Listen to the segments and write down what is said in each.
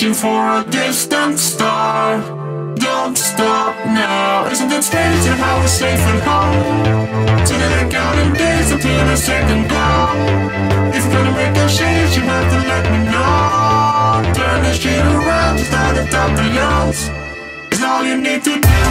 Reaching for a distant star. Don't stop now. Isn't it strange how we're safe and home? So that I'm counting days until the second glow. If you're gonna make a change, you have to let me know. Turn the shit around to start the top beyond. It's all you need to do.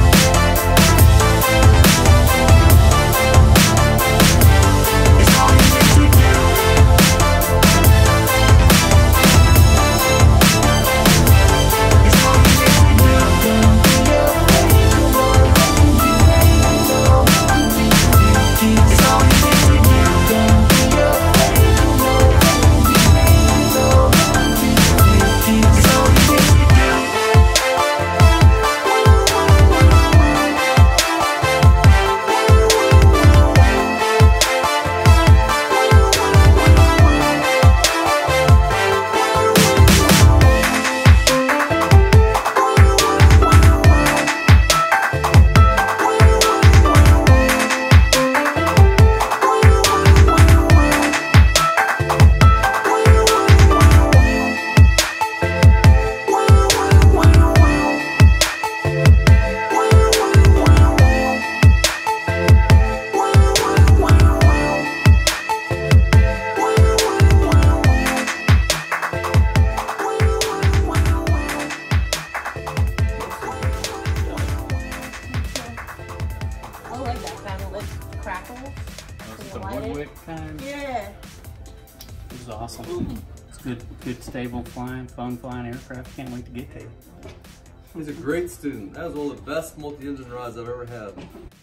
Kind. Yeah. This is awesome. It's good, stable flying, fun flying aircraft. Can't wait to get to it. He's a great student. That was one of the best multi-engine rides I've ever had.